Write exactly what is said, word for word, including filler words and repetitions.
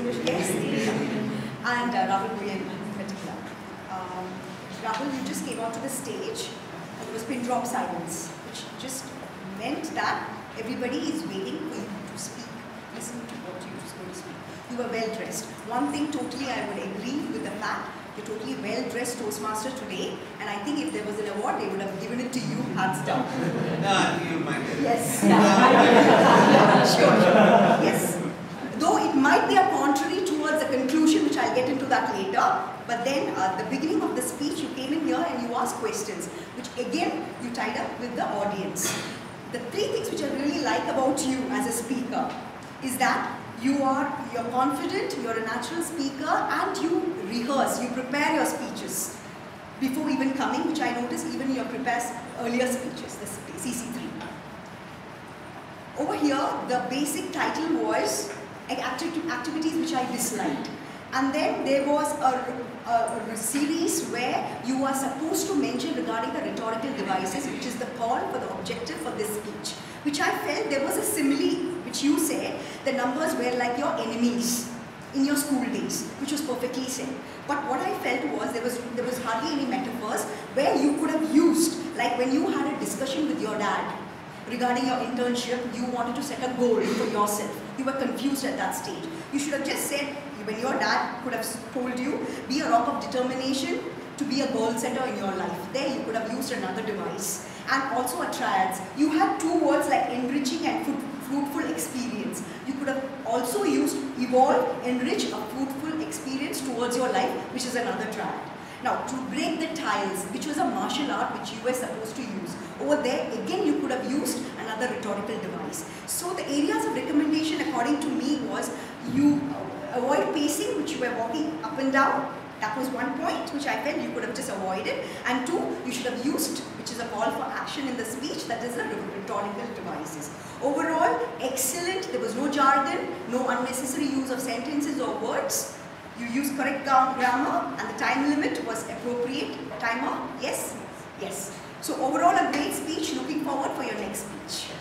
distinguished guests, and uh, Rahul Bhuyan in particular. Um, Rahul, you just came out to the stage, and it was pin drop silence, which just meant that everybody is waiting for you to speak, listen to what you're going to speak. You were well dressed. One thing totally I would agree with the fact, you're totally well dressed Toastmaster today, and I think if there was an award, they would have given it to you, hands down. No, I think you might. Yes. Yeah. Sure, sure. Yes. Though it might be a contrary towards the conclusion, which I'll get into that later, but then uh, the beginning of the speech, you came in here and you asked questions, which again, you tied up with the audience. The three things which I really like about you as a speaker is that you are you're confident, you're a natural speaker, and you rehearse, you prepare your speeches before even coming, which I noticed even in your prepared earlier speeches, the C C three. Over here, the basic title was acti activities which I disliked. And then there was a, a, a series where you are supposed to mention regarding the rhetorical devices, which is the call for the objective for this speech. Which I felt there was a simile, which you said, the numbers were like your enemies in your school days, which was perfectly said. But what I felt was there was there was hardly any metaphors where you could have used, like when you had a discussion with your dad regarding your internship, you wanted to set a goal for yourself. You were confused at that stage. You should have just said, when your dad could have told you, be a rock of determination to be a goal setter in your life. There you could have used another device. And also a triads. You had two words like enriching and fruitful experience. You could have also used evolve, enrich a fruitful experience towards your life, which is another triad. Now, to break the tiles, which was a martial art which you were supposed to use. Over there, again, you could have used another rhetorical device. So the areas of recommendation, according to me, was you avoid pacing, which you were walking up and down. That was one point, which I felt you could have just avoided. And two, you should have used, which is a call for action in the speech, that is the rhetorical devices. Overall, excellent. There was no jargon, no unnecessary use of sentences or words. You used correct grammar, and the time limit was appropriate. Timer? Yes? Yes. So overall, a great speech. Looking forward for your next speech.